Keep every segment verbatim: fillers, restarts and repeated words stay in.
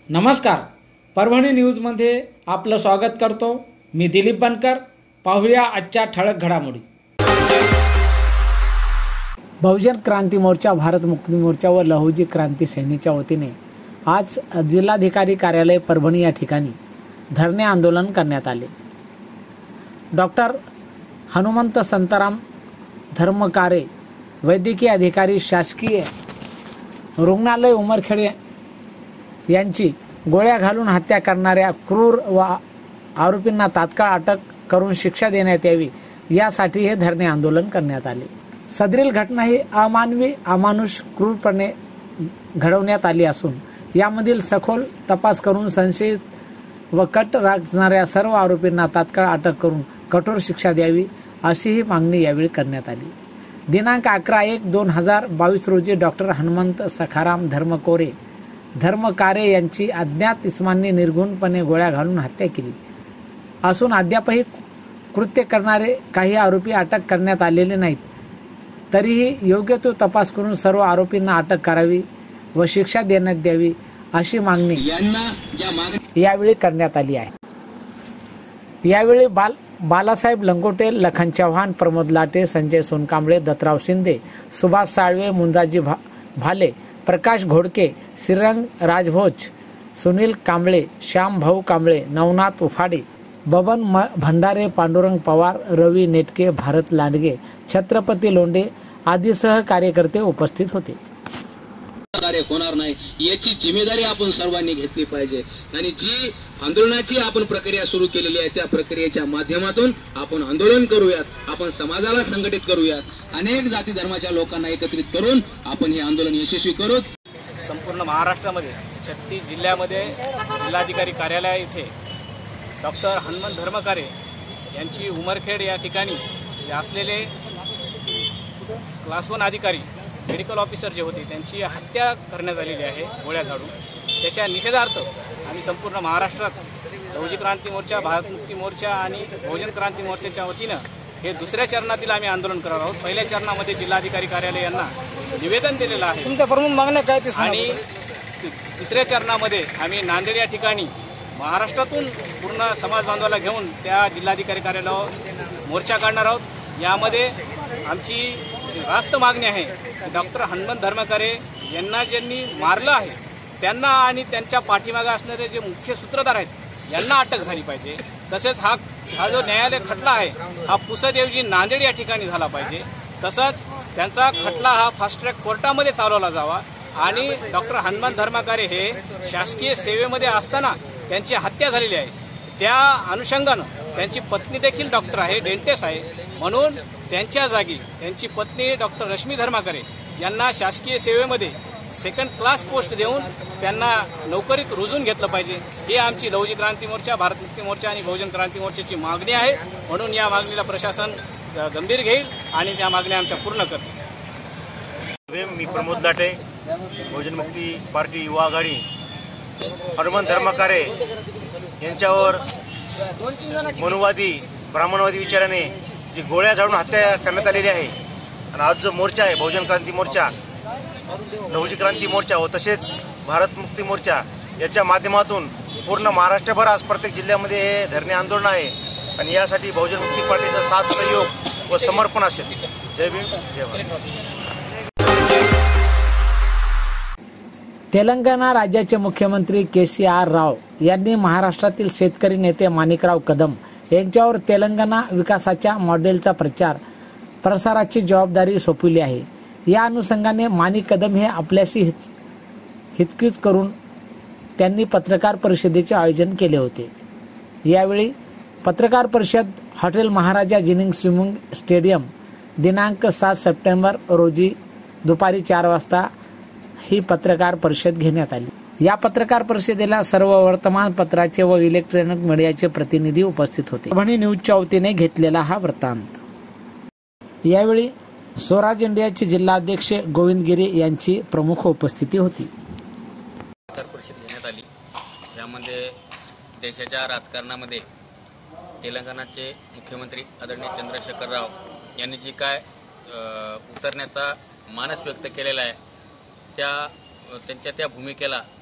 नमस्कार, परभणी न्यूजमध्ये आपलं स्वागत करतो। मी दिलीप बनकर। पाहूया आजच्या ठळक घडामोडी। बहुजन क्रांती मोर्चा, भारत मुक्ती मोर्चा व लहुजी क्रांती सेनेच्या वतीने आज जिल्हाधिकारी कार्यालय परभणी या ठिकाणी धरणे आंदोलन करण्यात आले। डॉक्टर हनुमंत संताराम धर्मकारे, वैद्यकीय अधिकारी, शासकीय रुग्णालय उमरखेड यांची गोळ्या घालून हत्या करणाऱ्या क्रूर व आरोपींना तात्काळ अटक करून शिक्षा देण्यात यावी, यासाठी हे धरणे आंदोलन करण्यात आले। सदरील घटना ही अमानवी, अमानुष, क्रूरपणे घडवण्यात आली असून यामधील सखोल तपास करून संशयित व कट राखणाऱ्या सर्व आरोपींना तात्काळ अटक करून कठोर शिक्षा द्यावी, अशी ही मागणी यावेळी करण्यात आली। दिनांक अकरा एक दोन हजार बावीस रोजी डॉक्टर हनुमंत सखाराम धर्मकोरे धर्मकारे यांची अज्ञात इसमांनी निर्घुणपणे गोळ्या घालून हत्या केली असून अद्यापही कृत्य करणारे काही आरोपी अटक करण्यात आलेले नाहीत। तरीही योग्य तो तपास करून सर्व आरोपींना अटक करावी व शिक्षा देण्यात द्यावी, अशी मागणी यावेळी करण्यात आली आहे। यावेळी बाल बालासाहेब लंगोटे, लखन चव्हाण, प्रमोद लाटे, संजय सोनकांबळे, दत्तराव शिंदे, सुभाष साळवे, मुंजाजी भा, भाले, प्रकाश घोडके, श्रीरंग राजभोज, सुनील कांबळे, श्याम भाऊ कांबळे, नवनाथ उफाडे, बबन भंडारे, पांडुरंग पवार, रवी नेटके, भारत लांडगे, छत्रपती लोंढे आदीसह कार्यकर्ते उपस्थित होते। कार्य होणार नाही याची जिम्मेदारी आपण सर्वांनी घेतली पाहिजे आणि जी आंदोलनाची आपण प्रक्रिया सुरू केलेली आहे त्या प्रक्रियेच्या माध्यमातून आपण आंदोलन करूयात, आपण समाजाला संघटित करूयात, अनेक जाती धर्माच्या लोकांना एकत्रित करून आपण हे आंदोलन यशस्वी करू। संपूर्ण महाराष्ट्रामध्ये छत्तीस जिल्ह्यामध्ये जिल्हाधिकारी कार्यालय इथे डॉक्टर हनुमंत धर्मकारे यांची उमरखेड या ठिकाणी असलेले क्लास वन अधिकारी, मेडिकल ऑफिसर जे होते त्यांची हत्या करण्यात आलेली आहे गोळ्या झाडून। त्याच्या निषेधार्थ आम्ही संपूर्ण महाराष्ट्रात लहुजी क्रांती मोर्चा, भारत मुक्ती मोर्चा आणि बहुजन क्रांती मोर्चाच्या वतीनं हे दुसऱ्या चरणातील आम्ही आंदोलन करत आहोत। पहिल्या चरणामध्ये जिल्हाधिकारी कार्यालय यांना निवेदन दिलेलं आहे तुमच्या प्रमुख मागण्या काय ते, आणि तिसऱ्या चरणामध्ये आम्ही नांदेड या ठिकाणी महाराष्ट्रातून पूर्ण समाज बांधवाला घेऊन त्या जिल्हाधिकारी कार्यालयावर मोर्चा काढणार आहोत। यामध्ये आमची रास्त मागणी आहे की डॉक्टर हनुमंत धर्मकारे यांना ज्यांनी मारलं आहे त्यांना आणि त्यांच्या पाठीमागे असणारे जे मुख्य सूत्रधार आहेत यांना अटक झाली पाहिजे। तसेच हा हा जो न्यायालय खटला आहे हा पुसदऐवजी नांदेड या ठिकाणी झाला पाहिजे। तसंच त्यांचा खटला हा फास्ट ट्रॅक कोर्टामध्ये चालवला जावा आणि डॉक्टर हनुमंत धर्मकारे हे शासकीय सेवेमध्ये असताना त्यांची हत्या झालेली आहे, त्या अनुषंगानं त्यांची पत्नी देखील डॉक्टर आहे, डेंटिस्ट आहे, म्हणून त्यांच्या जागी त्यांची पत्नी डॉक्टर रश्मी धर्मकारे यांना शासकीय सेवेमध्ये सेकंड क्लास पोस्ट देऊन त्यांना नोकरीत रुजून घेतलं पाहिजे। ही आमची लहुजी क्रांती मोर्चा, भारत मुक्ती मोर्चा आणि बहुजन क्रांती मोर्चाची मागणी आहे। म्हणून या मागणीला प्रशासन गंभीर घेईल आणि त्या मागण्या आमच्या पूर्ण करतील। मी प्रमोद लाटे, बहुजन मुक्ती पार्टी युवा आघाडी। हनुमंत धर्मकारे यांच्यावर मनुवादी, ब्राह्मणवादी विचाराने जी गोळ्या झाडून हत्या करण्यात आलेली आहे आणि आज जो मोर्चा आहे बहुजन क्रांती मोर्चा, लहुजी क्रांती मोर्चा व तसेच भारत मुक्ती मोर्चा याच्या माध्यमातून पूर्ण महाराष्ट्रभर आज प्रत्येक जिल्ह्यामध्ये हे धरणे आंदोलन आहे आणि यासाठी बहुजन मुक्ती पार्टीचा साथ, सहयोग व समर्पण असेल। जय भीम, जय भारत। तेलंगणा राज्याचे मुख्यमंत्री के सी आर राव यांनी महाराष्ट्रातील शेतकरी नेते माणिकराव कदम यांच्यावर तेलंगणा विकासाच्या मॉडेलचा प्रचार प्रसाराची जबाबदारी सोपवली आहे। या अनुषंगाने माणिक कदम हे आपल्याशी हित, हितकीच करून त्यांनी पत्रकार परिषदेचे आयोजन केले होते। यावेळी पत्रकार परिषद hotel Maharaja ginning swimming stadium दिनांक सात सप्टेंबर रोजी दुपारी चार वाजता ही पत्रकार परिषद घेण्यात आली। या पत्रकार परिषदेला सर्व वर्तमानपत्राचे व इलेक्ट्रॉनिक मीडियाचे प्रतिनिधी उपस्थित होते। परभणी न्यूजच्या वतीने घेतलेला हा वृत्तांत। यावेळी स्वराज इंडियाचे जिल्हाध्यक्ष गोविंद गिरे यांची प्रमुख उपस्थिती होती। पत्रकार परिषद घेण्यात आली, यामध्ये देशाच्या राजकारणामध्ये तेलंगणाचे मुख्यमंत्री आदरणीय चंद्रशेखर राव यांनी जी काय उतरण्याचा मानस व्यक्त केलेला आहे त्या त्यांच्या त्या भूमिकेला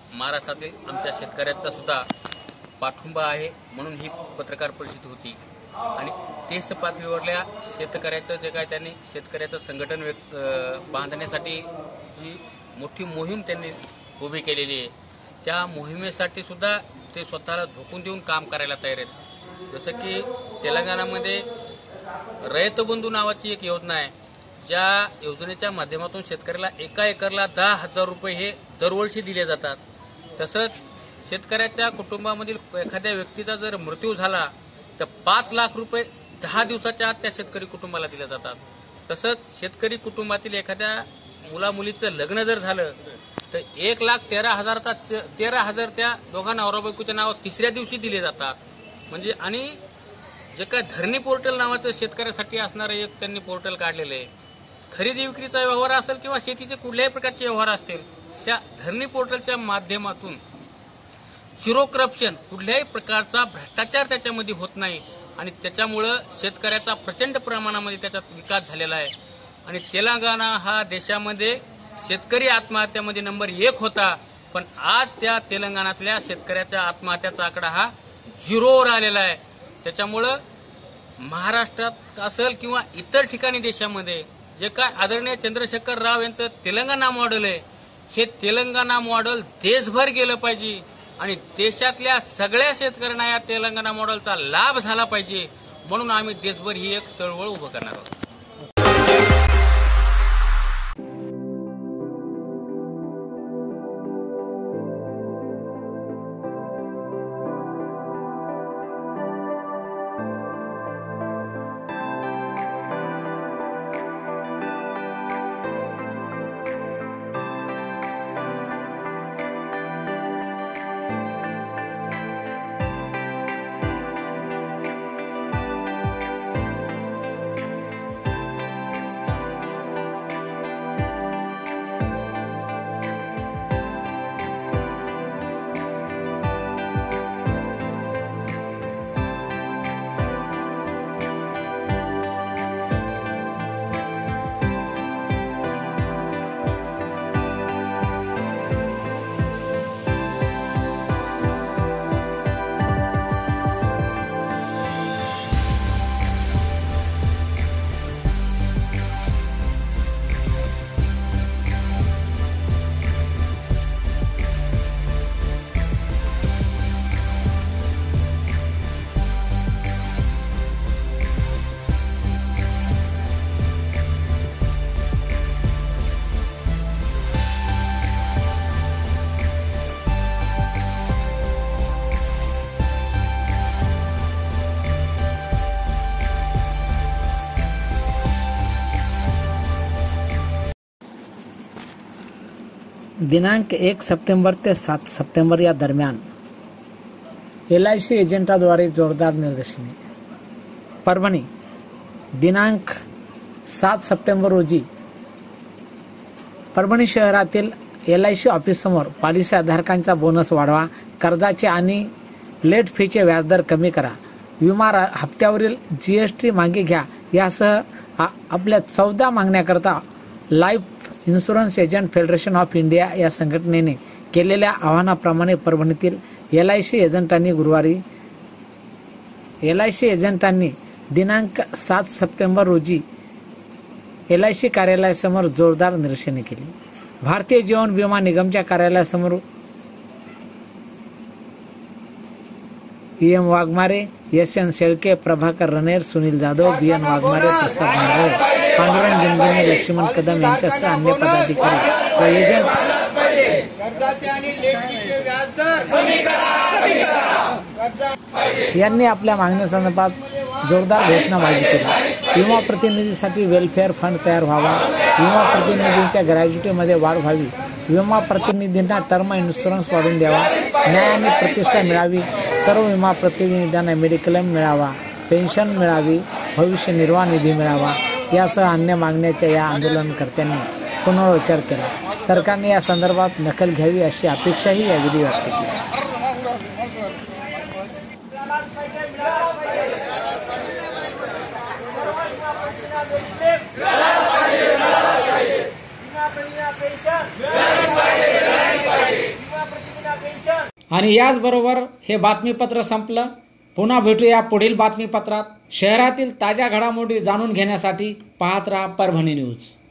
महाराष्ट्रातील आमच्या शेतकऱ्यांचा सुद्धा पाठिंबा आहे, म्हणून ही पत्रकार परिषद होती. आणि देश पातळीवरल्या शेतकऱ्याचं जे काय त्यांनी शेतकऱ्याचं संघटन व्यक्त बांधण्यासाठी जी मोठी मोहीम त्यांनी उभी केलेली आहे, त्या मोहिमेसाठी सुद्धा ते स्वतःला झोकून देऊन काम करायला तयार आहेत. जसं की तेलंगणामध्ये रयत बंधू नावाची एक योजना आहे, ज्या योजनेच्या माध्यमातून शेतकऱ्याला एका एकरला दहा हजार रुपये हे दरवर्षी दिले जातात. तसंच शेतकऱ्याच्या कुटुंबामधील एखाद्या व्यक्तीचा जर मृत्यू झाला तर पाच लाख रुपये दहा दिवसाच्या आत त्या शेतकरी कुटुंबाला दिले जातात. तसंच शेतकरी कुटुंबातील एखाद्या मुला मुलीचं लग्न जर झालं तर एक लाख तेरा हजारचा तेरा हजार त्या दोघा नवरा बायकोच्या नावावर तिसऱ्या दिवशी दिले जातात. म्हणजे आणि जे काय धरणी पोर्टल नावाचं शेतकऱ्यासाठी असणारं एक त्यांनी पोर्टल काढलेलं आहे. खरेदी विक्रीचा व्यवहार असेल किंवा शेतीचे कुठल्याही प्रकारचे व्यवहार असतील, त्या धरणी पोर्टलच्या माध्यमातून झिरो करप्शन, कुठल्याही प्रकारचा भ्रष्टाचार त्याच्यामध्ये होत नाही आणि त्याच्यामुळं शेतकऱ्याचा प्रचंड प्रमाणामध्ये त्याच्यात विकास झालेला आहे. आणि तेलंगणा हा देशामध्ये शेतकरी आत्महत्यामध्ये नंबर एक होता, पण आज त्या तेलंगणातल्या शेतकऱ्याच्या आत्महत्याचा आकडा हा झिरोवर आलेला आहे. त्याच्यामुळं महाराष्ट्रात असेल किंवा इतर ठिकाणी देशामध्ये जे काय आदरणीय चंद्रशेखर राव यांचं तेलंगणा मॉडेल आहे, हे तेलंगणा मॉडेल देशभर गेलं पाहिजे आणि देशातल्या सगळ्या शेतकऱ्यांना या तेलंगणा मॉडेलचा लाभ झाला पाहिजे. म्हणून आम्ही देशभर ही एक चळवळ उभं करणार आहोत. दिनांक एक सप्टेंबर ते सात सप्टेंबर या दरम्यान एल आय सी एजंटाद्वारे जोरदार निदर्शने. परभणी दिनांक सात सप्टेंबर रोजी परभणी शहरातील एल आय सी ऑफिससमोर पॉलिसीधारकांचा बोनस वाढवा, कर्जाचे आणि लेट फीचे व्याजदर कमी करा, विमा हप्त्यावरील जीएसटी मागे घ्या यासह आपल्या चौदा मागण्याकरता life insurance agent federation of India या संघटनेने केलेल्या आवाहनाप्रमाणे परभणीतील एल आय सी एजंटांनी गुरुवारी एल आय सी एजंटांनी दिनांक सात सप्टेंबर रोजी एल आय सी कार्यालयासमोर जोरदार निदर्शने केली. भारतीय जीवन विमा निगमच्या कार्यालयासमोर E M Waghmare, S N Shelke, Prabhakar Raner, Sunil Jadhav, B N Waghmare, Prasad Narale, Pandurang Dindine, Laxman Kadam यांच्यासह अन्य पदाधिकारी व एजंट यांनी आपल्या मागण्यासंदर्भात जोरदार घोषणाबाजी केली. विमा प्रतिनिधीसाठी वेलफेअर फंड तयार व्हावा, विमा प्रतिनिधींच्या ग्रॅज्युटीमध्ये वाढ व्हावी, विमा प्रतिनिधींना टर्म इन्शुरन्स वाढवून द्यावा, न्याय आणि प्रतिष्ठा मिळावी, सर्व विमा प्रतिनिधींना मेडिक्लेम मिळावा, पेन्शन मिळावी, भविष्य निर्वाह निधी मिळावा यासह अन्य मागण्याच्या या आंदोलनकर्त्यांनी पुनरुच्चार केला. सरकारने या संदर्भात दखल घ्यावी अशी अपेक्षाही यावेळी व्यक्त केली. पेन्शन आणि याचबरोबर हे बातमीपत्र संपलं. पुन्हा भेटूया पुढील बातमीपत्रात. शहरातील ताज्या घडामोडी जाणून घेण्यासाठी पाहत रहा परभणी न्यूज.